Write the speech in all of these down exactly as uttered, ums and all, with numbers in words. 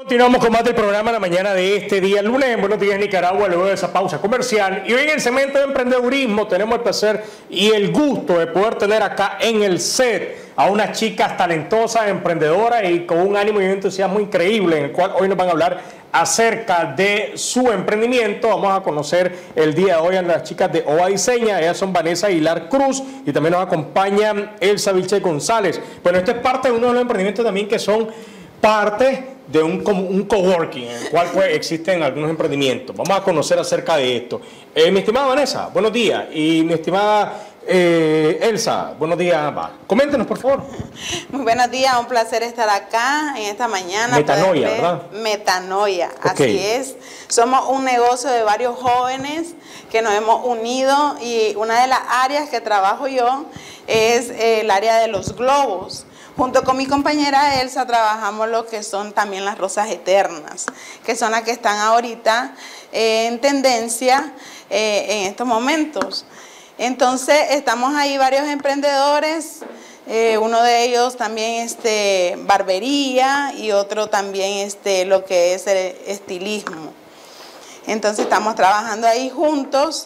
Continuamos con más del programa en la mañana de este día lunes. Buenos días, Nicaragua, luego de esa pausa comercial. Y hoy en el segmento de emprendedurismo tenemos el placer y el gusto de poder tener acá en el set a unas chicas talentosas, emprendedoras y con un ánimo y un entusiasmo increíble, en el cual hoy nos van a hablar acerca de su emprendimiento. Vamos a conocer el día de hoy a las chicas de Ova Diseña. Ellas son Vanessa Aguilar Cruz y también nos acompaña Elsa Vilche González. Bueno, este es parte de uno de los emprendimientos también que son parte de un, un coworking en el cual pues, existen algunos emprendimientos. Vamos a conocer acerca de esto. Eh, mi estimada Vanessa, buenos días. Y mi estimada eh, Elsa, buenos días. Va. Coméntenos, por favor. Muy buenos días, un placer estar acá en esta mañana. Metanoia, ¿verdad? Metanoia, Okay. Así es. Somos un negocio de varios jóvenes que nos hemos unido y una de las áreas que trabajo yo es el área de los globos. Junto con mi compañera Elsa trabajamos lo que son también las rosas eternas, que son las que están ahorita eh, en tendencia eh, en estos momentos. Entonces estamos ahí varios emprendedores, eh, uno de ellos también este, barbería y otro también este, lo que es el estilismo. Entonces estamos trabajando ahí juntos,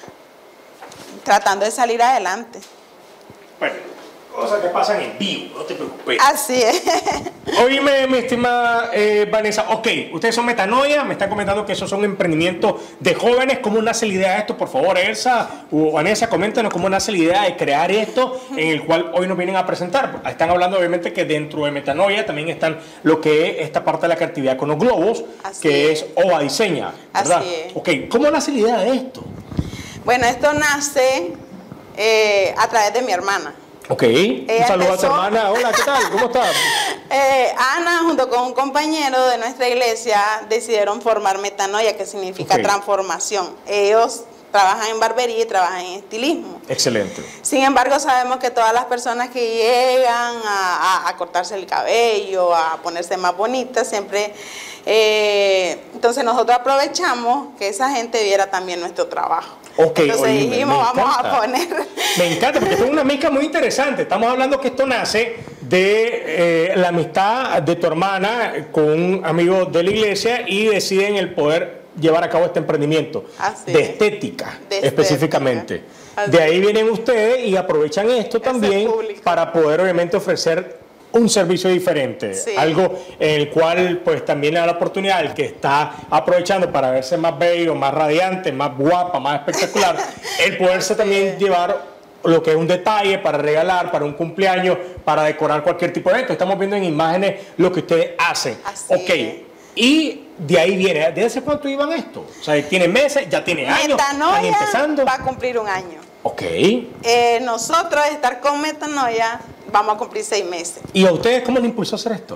tratando de salir adelante. Bueno. Cosas que pasan en vivo, no te preocupes. Así es. Oíme, mi estimada eh, Vanessa, ok, ustedes son Metanoia, me están comentando que esos son emprendimientos de jóvenes. ¿Cómo nace la idea de esto? Por favor, Elsa o Vanessa, coméntanos cómo nace la idea de crear esto en el cual hoy nos vienen a presentar. Están hablando obviamente que dentro de Metanoia también están lo que es esta parte de la creatividad con los globos, Así que es, es Ova Diseña, ¿verdad? Así es. Ok, ¿cómo nace la idea de esto? Bueno, esto nace eh, a través de mi hermana. Ok, un saludo a tu hermana. Hola, ¿qué tal? ¿Cómo estás? eh, Ana, junto con un compañero de nuestra iglesia, decidieron formar Metanoia, que significa okay. transformación. Ellos trabajan en barbería y trabajan en estilismo. Excelente. Sin embargo, sabemos que todas las personas que llegan a, a, a cortarse el cabello, a ponerse más bonitas, siempre... Eh, entonces nosotros aprovechamos que esa gente viera también nuestro trabajo. Okay, entonces oye, dijimos, me vamos encanta. a poner... Me encanta, porque esto es una mezcla muy interesante. Estamos hablando que esto nace de eh, la amistad de tu hermana con un amigo de la iglesia y deciden el poder llevar a cabo este emprendimiento Así de es. estética, de específicamente. Estética. De ahí vienen ustedes y aprovechan esto también para poder obviamente ofrecer un servicio diferente, sí. algo en el cual pues también le da la oportunidad al que está aprovechando para verse más bello, más radiante, más guapa, más espectacular, el poderse también llevar lo que es un detalle para regalar, para un cumpleaños, para decorar cualquier tipo de evento. Estamos viendo en imágenes lo que ustedes hacen. Así ok, es. Y de ahí viene, ¿desde hace cuánto iban esto? O sea, tiene meses, ya tiene años, están empezando. Va a cumplir un año. Ok. Eh, nosotros estar con Metanoia vamos a cumplir seis meses. ¿Y a ustedes cómo les impulsó a hacer esto?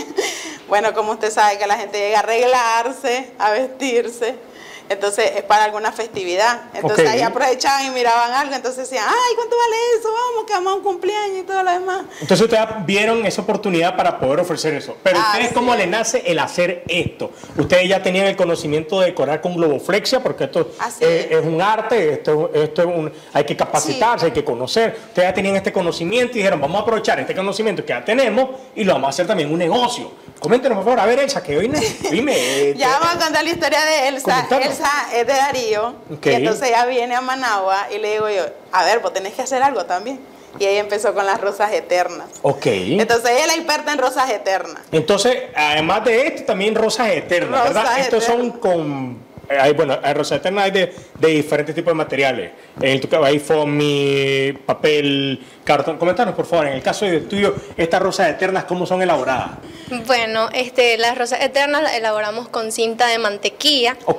Bueno, como usted sabe que la gente llega a arreglarse, a vestirse, entonces es para alguna festividad. Entonces okay. ahí aprovechaban y miraban algo, entonces decían, ay, ¿cuánto vale eso? Vamos, que vamos a un cumpleaños y todo lo demás. Entonces ustedes vieron esa oportunidad para poder ofrecer eso. Pero ah, ustedes, sí. ¿cómo les nace el hacer esto? Ustedes ya tenían el conocimiento de decorar con globoflexia, porque esto es, es un arte, esto, esto es un, hay que capacitarse, sí. hay que conocer. Ustedes ya tenían este conocimiento y dijeron, vamos a aprovechar este conocimiento que ya tenemos y lo vamos a hacer también un negocio. Coméntenos, por favor. A ver, Elsa, que hoy dime. Eh, ya vamos a contar la historia de Elsa. Elsa es de Darío. Okay. Y entonces ella viene a Managua y le digo yo, a ver, vos tenés que hacer algo también. Y ella empezó con las rosas eternas. Ok. Entonces ella es la experta en rosas eternas. Entonces, además de esto, también rosas eternas, rosas ¿verdad? Eternas. Estos son con... Hay, bueno, hay rosas eternas hay de, de diferentes tipos de materiales. En tu caso hay foamy, papel, cartón. Coméntanos, por favor, en el caso del tuyo, estas rosas eternas, ¿cómo son elaboradas? Bueno, este, las rosas eternas las elaboramos con cinta de mantequilla. Ok.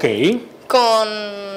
Con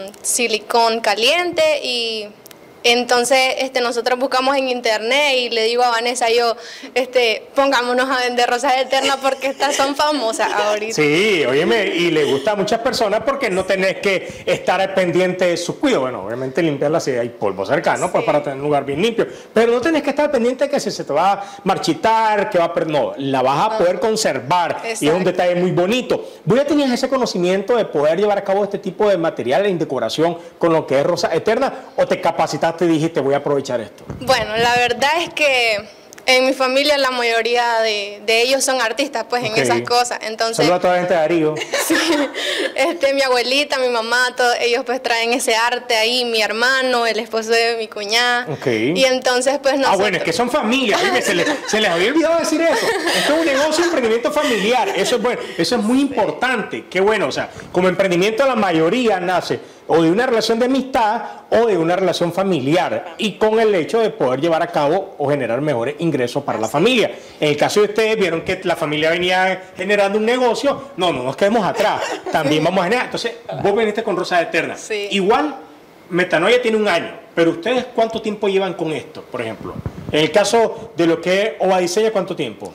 silicón caliente y... Entonces, este, nosotros buscamos en internet y le digo a Vanessa, yo, este, pongámonos a vender rosas eternas porque estas son famosas ahorita. Sí, óyeme, y le gusta a muchas personas porque no tenés que estar al pendiente de su cuidado. Bueno, obviamente limpiarlas si hay polvo cerca, ¿no? Sí. Pues para tener un lugar bien limpio. Pero no tenés que estar pendiente de que si se te va a marchitar, que va a perder. No, la vas a poder conservar. Exacto. Y es un detalle muy bonito. ¿Vos ya tenías ese conocimiento de poder llevar a cabo este tipo de material en decoración con lo que es rosa eterna o te capacitaste y dijiste voy a aprovechar esto? Bueno, la verdad es que En mi familia la mayoría de, de ellos son artistas, pues, okay. en esas cosas. Entonces, saludos a toda la gente de Darío. Sí, este, mi abuelita, mi mamá, todos ellos pues traen ese arte ahí, mi hermano, el esposo de mi cuñada. Okay. Y entonces pues nosotros... Ah, bueno, es que son familias, se, les, se les había olvidado decir eso. Esto es un negocio de emprendimiento familiar, eso es bueno, eso es muy importante. Qué bueno, o sea, como emprendimiento la mayoría nace o de una relación de amistad o de una relación familiar y con el hecho de poder llevar a cabo o generar mejores ingresos para la familia. En el caso de ustedes, vieron que la familia venía generando un negocio, no, no nos quedemos atrás, también vamos a generar. Entonces, vos veniste con Rosas Eternas. Sí. Igual, Metanoia tiene un año, pero ustedes, ¿cuánto tiempo llevan con esto, por ejemplo? En el caso de lo que es Ova Diseña, ¿cuánto tiempo?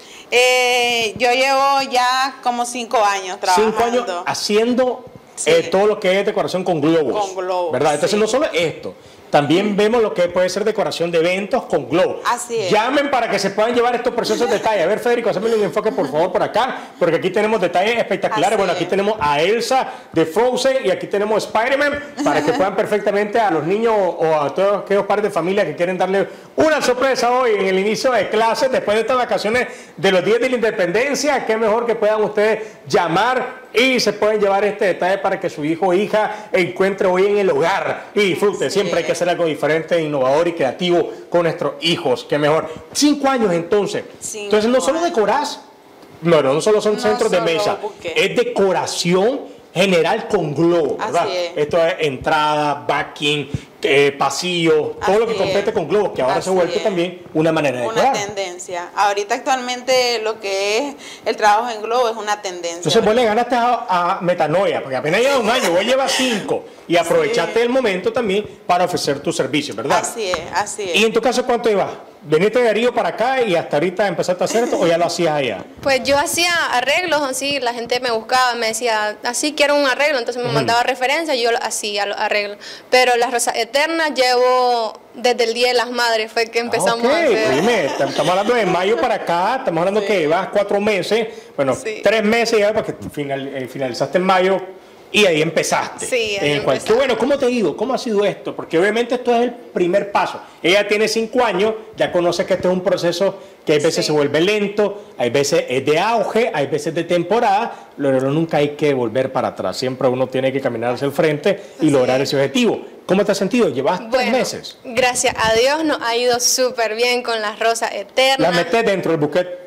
Eh, yo llevo ya como cinco años trabajando. Cinco años haciendo... Sí. Eh, todo lo que es decoración con globos, con globos, ¿verdad? Entonces sí. no solo esto, también mm. vemos lo que puede ser decoración de eventos con globos. Así es. Llamen para que se puedan llevar estos preciosos detalles. A ver, Federico, hazme un enfoque por favor por acá, porque aquí tenemos detalles espectaculares. Así bueno, aquí es. tenemos a Elsa de Frozen y aquí tenemos a Spider-Man para que puedan perfectamente a los niños o a todos aquellos padres de familia que quieren darle una sorpresa hoy en el inicio de clases, después de estas vacaciones de los días de la independencia. Qué mejor que puedan ustedes llamar y se pueden llevar este detalle para que su hijo o hija encuentre hoy en el hogar y disfrute. Sí. Siempre hay que hacer algo diferente, innovador y creativo con nuestros hijos. Qué mejor. Cinco años entonces. Cinco entonces no solo decorás, no, no solo son no centros solo de mesa, buque. es decoración general con globo, ¿verdad? Así es. Esto es entrada, backing, eh, pasillo, todo Así lo que compete es. con globos, que ahora Así se ha vuelto es. también una manera de decorar. Una tendencia. Ahorita actualmente lo que es el trabajo en globo es una tendencia. Entonces vos le ganaste a, a Metanoia, porque apenas lleva un año, vos llevas cinco, y aprovechaste sí. el momento también para ofrecer tus servicios, ¿verdad? Así es, así es. ¿Y en tu caso cuánto ibas? ¿Veniste de Darío para acá y hasta ahorita empezaste a hacer esto o ya lo hacías allá? Pues yo hacía arreglos así, la gente me buscaba, me decía, así quiero un arreglo, entonces me uh-huh. mandaba referencias y yo hacía los arreglos. Pero las Rosas Eternas llevo desde el Día de las Madres, fue que empezamos okay. a hacer. Dime, estamos hablando de mayo para acá, estamos hablando sí. que llevas cuatro meses, bueno, sí. tres meses ya, porque final, eh, finalizaste en mayo. Y ahí empezaste. Sí, ahí en cual, qué bueno, ¿cómo te digo? ¿Cómo ha sido esto? Porque obviamente esto es el primer paso. Ella tiene cinco años, ya conoce que este es un proceso que hay veces sí. se vuelve lento, hay veces es de auge, hay veces de temporada, pero nunca hay que volver para atrás. Siempre uno tiene que caminar hacia el frente y sí. lograr ese objetivo. ¿Cómo te has sentido? ¿Llevas bueno, tres meses? Gracias a Dios nos ha ido súper bien con las Rosas Eternas. ¿La metes dentro del buquet?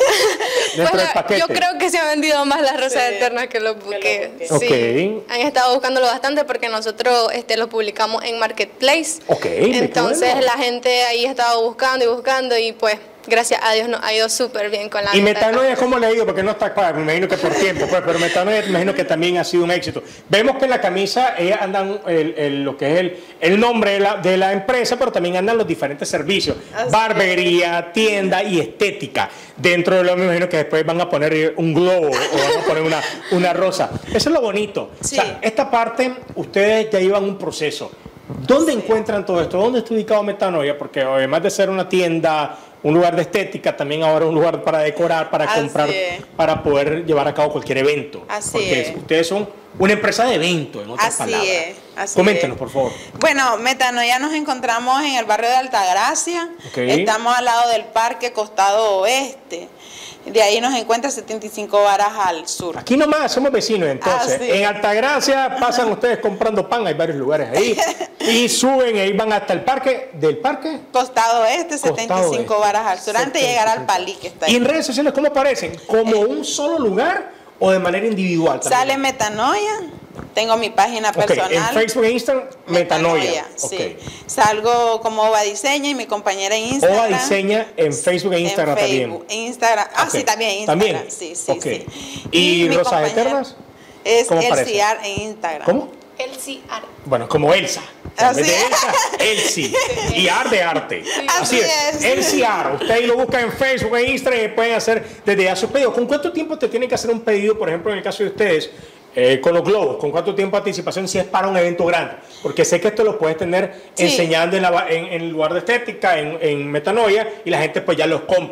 Pues la, yo creo que se han vendido más las Rosas sí, Eternas que los buques. Sí, okay. han estado buscándolo bastante porque nosotros este, lo publicamos en Marketplace. Okay, entonces la gente ahí ha estado buscando y buscando y pues gracias a Dios nos ha ido súper bien con la ¿Y Metanoia cómo le ha ido? Porque no está claro, me imagino que por tiempo, pues, pero Metanoia me imagino que también ha sido un éxito. Vemos que en la camisa ellas andan el, el, lo que es el, el nombre de la, de la empresa, pero también andan los diferentes servicios, Así barbería, es. tienda y estética. Dentro de lo me imagino que después van a poner un globo o van a poner una, una rosa. Eso es lo bonito. Sí. O sea, esta parte, ustedes ya llevan un proceso. ¿Dónde sí. encuentran todo esto? ¿Dónde está ubicado Metanoia? Porque además de ser una tienda, un lugar de estética, también ahora un lugar para decorar, para Así comprar, es. para poder llevar a cabo cualquier evento. Así Porque es. ustedes son una empresa de evento, en otras Así palabras. Es. Así Coméntenos, es. por favor. Bueno, Metanoia nos encontramos en el barrio de Altagracia. Okay. Estamos al lado del parque Costado Oeste. De ahí nos encuentra setenta y cinco varas al sur. Aquí nomás somos vecinos, entonces. Ah, sí. En Altagracia pasan ustedes comprando pan, hay varios lugares ahí. Y suben y ahí van hasta el parque. ¿Del parque? Costado Este, setenta y cinco varas al sur, antes de llegar al Palí que está ahí. ¿Y en redes sociales cómo aparecen? ¿Como eh, un solo lugar o de manera individual también? Sale Metanoia. Tengo mi página okay. personal. En Facebook e Instagram, Metanoia. Metanoia sí. Okay. Salgo como Ova Diseña y mi compañera en Instagram. Ova Diseña en Facebook e Instagram en Facebook, también. Instagram. Ah, okay. sí, también Instagram. ¿También? Sí, sí, okay. sí. ¿Y, ¿Y Rosas Eternas? Es Elsiar en Instagram. ¿Cómo? Elsiar. Bueno, como Elsa. Así en vez de Elsa, Elsi. Y Ar de arte. Sí. Así, Así es. es. Elsiar. Usted ahí lo busca en Facebook, en Instagram y pueden hacer desde ya su pedido. ¿Con cuánto tiempo te tienen que hacer un pedido, por ejemplo, en el caso de ustedes? Eh, con los globos, ¿con cuánto tiempo de anticipación si es para un evento grande? Porque sé que esto lo puedes tener sí. enseñando en, la, en, en el lugar de estética, en, en Metanoia, y la gente pues ya los compra.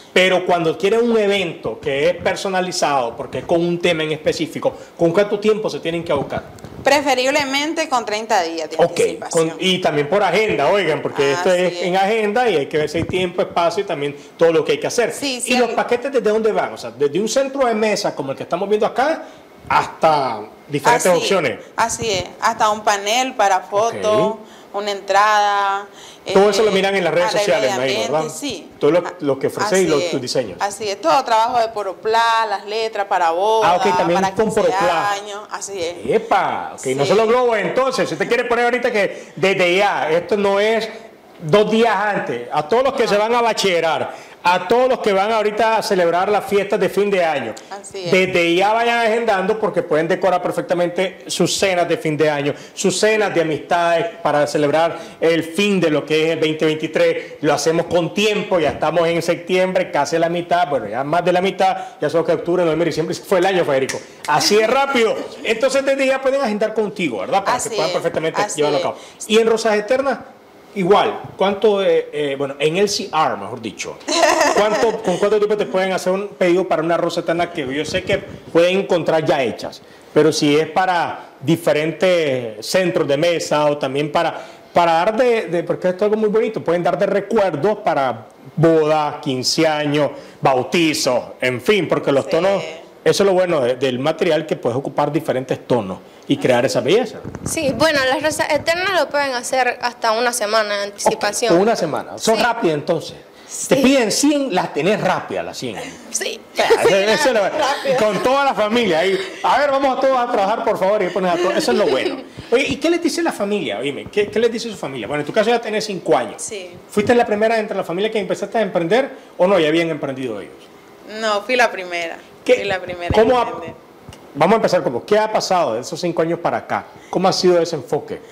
Pero cuando quieren un evento que es personalizado, porque es con un tema en específico, ¿con cuánto tiempo se tienen que buscar? Preferiblemente con treinta días de Okay, anticipación. con, y también por agenda, oigan, porque Ah, esto es sí. en agenda y hay que ver si hay tiempo, espacio y también todo lo que hay que hacer. Sí, sí, ¿Y los el- paquetes desde dónde van? O sea, desde un centro de mesa como el que estamos viendo acá hasta diferentes Así- opciones. Así es, hasta un panel para fotos, Ok. una entrada. Todo eh, eso lo miran en las redes arreglo sociales, de me imagino, ambiente, ¿verdad? Sí. Todo lo, lo que ofreces y Así los, es, tus diseños. Así es, todo trabajo de Poroplá, las letras para bodas, Ah, ok, también para con quince Poroplá. años, así es. Epa, ok, no Sí. solo globos entonces, si usted quiere poner ahorita que desde ya, esto no es dos días antes, a todos los que se van a bachillerar, a todos los que van ahorita a celebrar las fiestas de fin de año, Así es. desde ya vayan agendando porque pueden decorar perfectamente sus cenas de fin de año, sus cenas de amistades para celebrar el fin de lo que es el veinte veintitrés, lo hacemos con tiempo, ya estamos en septiembre, casi la mitad, bueno, ya más de la mitad, ya solo que octubre, noviembre, diciembre, fue el año, Federico, así es rápido, entonces desde ya pueden agendar contigo, ¿verdad? Para Así que puedan es, perfectamente así llevarlo a es. cabo. Y en Rosas Eternas, igual, ¿cuánto, eh, eh, bueno, en el C R, mejor dicho, ¿cuánto, con cuánto tiempo te pueden hacer un pedido para una rosa eterna que yo sé que pueden encontrar ya hechas? Pero si es para diferentes centros de mesa o también para, para dar de, de, porque esto es algo muy bonito, pueden dar de recuerdos para bodas, quince años, bautizos, en fin, porque los Sí. tonos, eso es lo bueno de- del material, que puedes ocupar diferentes tonos y crear esa belleza. Sí, bueno, las rosas eternas lo pueden hacer hasta una semana de anticipación. O una semana. Son Sí. rápidas entonces. Te Sí. piden cien, las tenés rápidas las cien. Sí. O sea, eso- eso es lo- con toda la familia. Ahí, a ver, vamos a todos a trabajar, por favor, y pones a todos. Eso es lo bueno. Oye, ¿y qué les dice la familia? Oye, ¿qué, ¿qué les dice su familia? Bueno, en tu caso ya tenés cinco años. Sí. ¿Fuiste la primera entre la familia que empezaste a emprender o no? Ya habían emprendido ellos. No, fui la primera. ¿Qué- Fui la primera. ¿Cómo en ha- emprender. Vamos a empezar como, ¿qué ha pasado de esos cinco años para acá? ¿Cómo ha sido ese enfoque?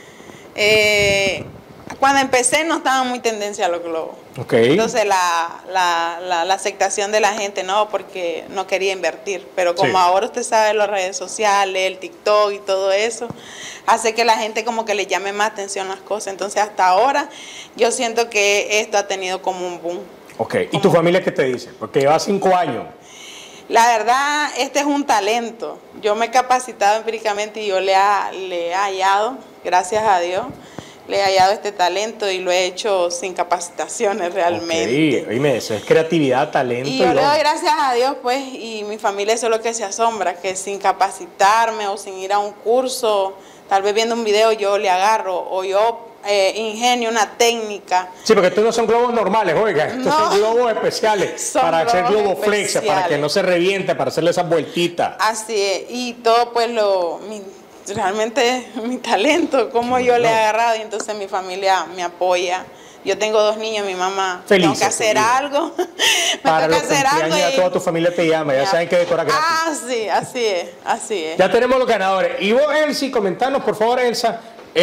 Eh, cuando empecé no estaba muy tendencia a los globos. Ok. Entonces la, la, la, la aceptación de la gente, no, porque no quería invertir. Pero como Sí. ahora usted sabe las redes sociales, el TikTok y todo eso, hace que la gente como que le llame más atención las cosas. Entonces hasta ahora yo siento que esto ha tenido como un boom. Ok. ¿Y tu familia qué te dice? Porque llevas cinco años. La verdad, este es un talento. Yo me he capacitado empíricamente y yo le, ha, le he hallado, gracias a Dios, le he hallado este talento y lo he hecho sin capacitaciones realmente. Ok, oíme, eso es creatividad, talento. Y yo le lo- doy gracias a Dios, pues, y mi familia eso es lo que se asombra, que sin capacitarme o sin ir a un curso, tal vez viendo un video yo le agarro o yo eh, ingenio una técnica. Sí, porque estos no son globos normales, oiga, estos No. son globos especiales Son para hacer globos globo flex, para que especiales. no se reviente, para hacerle esas vueltitas. Así es, y todo pues lo, mi- realmente mi talento, como yo le he agarrado y entonces mi familia me apoya. Yo tengo dos niños, mi mamá, Felices, tengo que hacer felices. algo, me Para toca los hacer algo. cumpleaños ya toda tu familia te llama, ya me- saben que decorar gratis. Ah, sí, así es, así es. Ya tenemos los ganadores. Y vos, Elsie, comentanos, por favor, Elsa,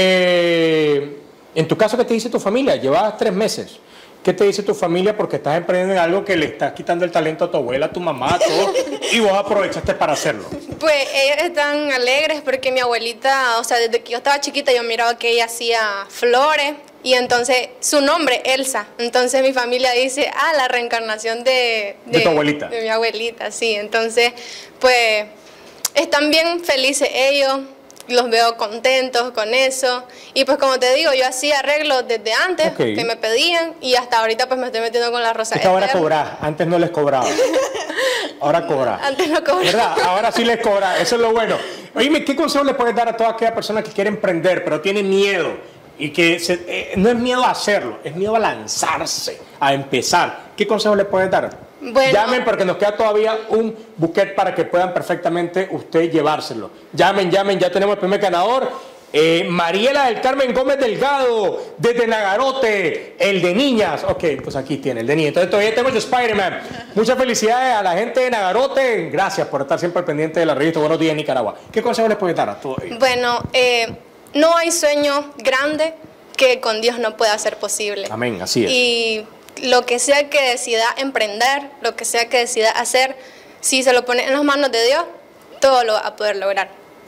eh, en tu caso, ¿qué te dice tu familia? Llevas tres meses. ¿Qué te dice tu familia? Porque estás emprendiendo en algo que le estás quitando el talento a tu abuela, a tu mamá, a todo, y vos aprovechaste para hacerlo. Pues ellos están alegres porque mi abuelita, o sea, desde que yo estaba chiquita yo miraba que ella hacía flores y entonces su nombre, Elsa. Entonces mi familia dice, ah, la reencarnación de... De tu abuelita. De mi abuelita, sí. Entonces, pues, están bien felices ellos, los veo contentos con eso. Y pues como te digo, yo hacía arreglos desde antes Ok. que me pedían y hasta ahorita pues me estoy metiendo con la rosa Es que ahora eterna. cobrás, antes no les cobraba. Ahora cobrás. Antes no cobraba. ¿Verdad? Ahora sí les cobra, eso es lo bueno. Oíme, ¿qué consejo le puedes dar a toda aquella persona que quiere emprender, pero tiene miedo? Y que se- eh, no es miedo a hacerlo, es miedo a lanzarse, a empezar. ¿Qué consejo le puedes dar? Bueno. Llamen porque nos queda todavía un buquet para que puedan perfectamente usted llevárselo. Llamen, llamen, ya tenemos el primer ganador. Eh, Mariela del Carmen Gómez Delgado, desde Nagarote, el de niñas. Ok, pues aquí tiene, el de niñas. Entonces todavía tengo el de Spider-Man. Muchas felicidades a la gente de Nagarote. Gracias por estar siempre pendiente de la revista Buenos Días Nicaragua. ¿Qué consejo les puedes dar a todos ellos? Bueno, eh, no hay sueño grande que con Dios no pueda ser posible. Amén, así es. Y lo que sea que decida emprender, lo que sea que decida hacer, si se lo pone en las manos de Dios, todo lo va a poder lograr.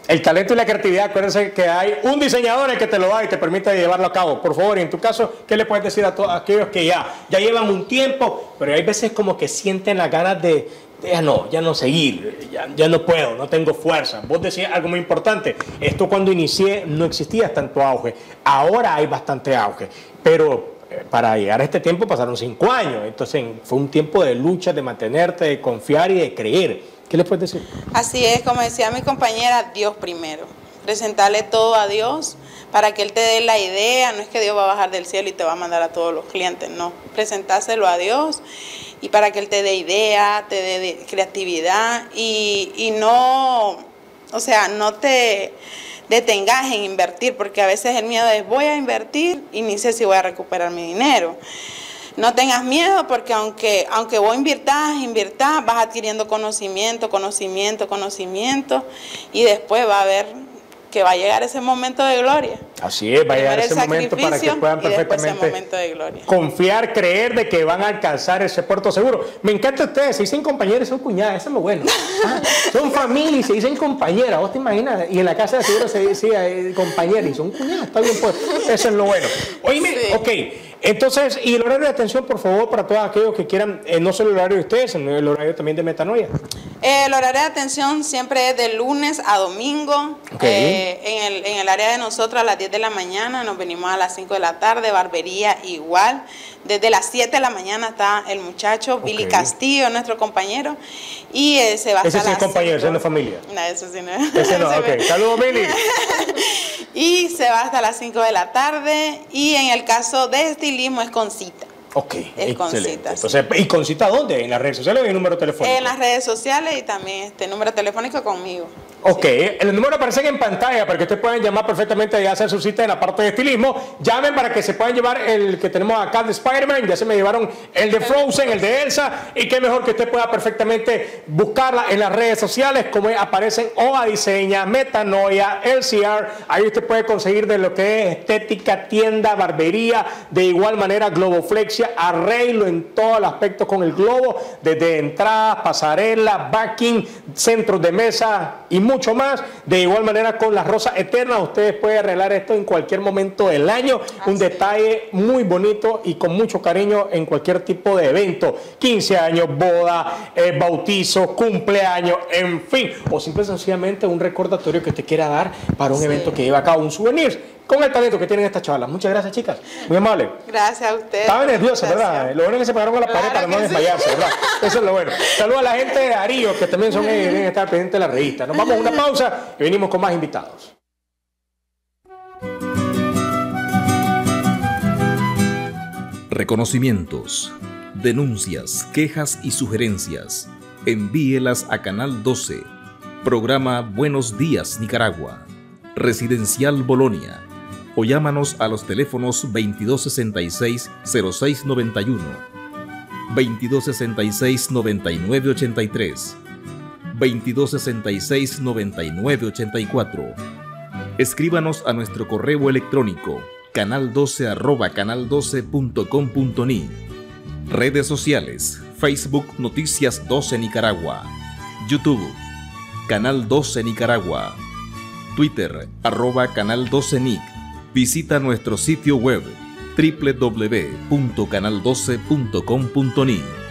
El talento y la creatividad, acuérdense que hay un diseñador el que te lo da y te permite llevarlo a cabo. Por favor, en tu caso, ¿qué le puedes decir a todos aquellos que ya, ya llevan un tiempo, pero hay veces como que sienten las ganas de, de ya no, ya no seguir, ya, ya no puedo, no tengo fuerza? Vos decías algo muy importante, esto cuando inicié no existía tanto auge, ahora hay bastante auge, pero para llegar a este tiempo pasaron cinco años, entonces fue un tiempo de lucha, de mantenerte, de confiar y de creer. ¿Qué les puedes decir? Así es, como decía mi compañera, Dios primero. Presentarle todo a Dios para que Él te dé la idea. No es que Dios va a bajar del cielo y te va a mandar a todos los clientes, no. Presentárselo a Dios y para que Él te dé idea, te dé creatividad y, y no, o sea, no te detengas en invertir, porque a veces el miedo es voy a invertir y ni sé si voy a recuperar mi dinero. No tengas miedo porque aunque, aunque vos inviertas, inviertas, vas adquiriendo conocimiento, conocimiento, conocimiento y después va a haber que va a llegar ese momento de gloria. Así es, va a llegar ese momento para que puedan perfectamente confiar, creer de que van a alcanzar ese puerto seguro. Me encanta ustedes, se dicen compañeros y son cuñadas, eso es lo bueno. Ah, son familia y se dicen compañeras, vos te imaginas, y en la casa de seguro se decía eh, compañera y son cuñadas, está bien pues, eso es lo bueno. Oíme, sí. Ok. Entonces, y el horario de atención, por favor, para todos aquellos que quieran, eh, no solo el horario de ustedes, sino el horario también de Metanoia. Eh, el horario de atención siempre es de lunes a domingo. Okay. Eh, en, el, en el área de nosotros a las diez de la mañana, nos venimos a las cinco de la tarde, barbería igual. Desde las siete de la mañana está el muchacho, okay. Billy Castillo, nuestro compañero, y eh, se va hasta ese sí las es compañero, ese no es familia. No, eso sí no es. Ese no, ok. Saludos, Billy. Y se va hasta las cinco de la tarde, y en el caso de estilismo es con cita. Ok, es excelente. Con cita, Entonces, ¿y con cita dónde? ¿En las redes sociales o en el número telefónico? En las redes sociales y también este número telefónico conmigo. Ok, sí. El número aparece en pantalla para que ustedes puedan llamar perfectamente y hacer su cita en la parte de estilismo. Llamen para que se puedan llevar el que tenemos acá de Spider-Man. Ya se me llevaron el de Frozen, el de Elsa. Y qué mejor que usted pueda perfectamente buscarla en las redes sociales, como aparecen Oa Diseña, Metanoia, L C R. Ahí usted puede conseguir de lo que es estética, tienda, barbería, de igual manera globoflexia, arreglo en todo el aspecto con el globo, desde entradas, pasarelas, backing, centros de mesa y mucho más. De igual manera con las rosas eternas, ustedes pueden arreglar esto en cualquier momento del año. Así. Un detalle muy bonito y con mucho cariño en cualquier tipo de evento, quince años, boda, eh, bautizo, cumpleaños, en fin, o simple y sencillamente un recordatorio que te quiera dar para un sí. evento que lleva a cabo, un souvenir con el talento que tienen estas chavalas. Muchas gracias, chicas, muy amable. Gracias a ustedes. Estaban nerviosas, ¿verdad? Lo bueno es que se pegaron con la pared, claro, para no desmayarse, sí. ¿verdad? Eso es lo bueno. Saludos a la gente de Darío, que también son ellos, deben estar pendientes de la revista. Nos vamos a una pausa y venimos con más invitados. Reconocimientos, denuncias, quejas y sugerencias. Envíelas a Canal doce. Programa Buenos Días, Nicaragua. Residencial Bolonia. O llámanos a los teléfonos veintidós sesenta y seis, cero seis noventa y uno, veintidós sesenta y seis, noventa y nueve ochenta y tres, veintidós sesenta y seis, noventa y nueve ochenta y cuatro. Escríbanos a nuestro correo electrónico canal doce arroba canal doce punto com punto ni. Redes sociales: Facebook Noticias doce Nicaragua, YouTube Canal doce Nicaragua, Twitter arroba Canal doce Nic. Visita nuestro sitio web doble u doble u doble u punto canal doce punto com punto ni.